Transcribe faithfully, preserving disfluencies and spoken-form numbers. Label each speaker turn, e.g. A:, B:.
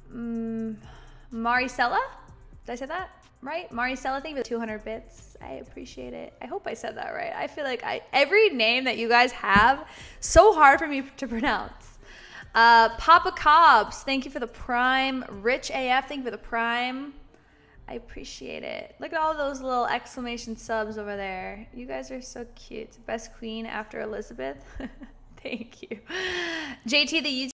A: Mm, Maricela? Did I say that right? Maricela, thank you for the two hundred bits. I appreciate it. I hope I said that right. I feel like I every name that you guys have, so hard for me to pronounce. Uh, Papa Cobbs, thank you for the prime. Rich A F, thank you for the prime. I appreciate it. Look at all those little exclamation subs over there. You guys are so cute. Best queen after Elizabeth. Thank you. J T, the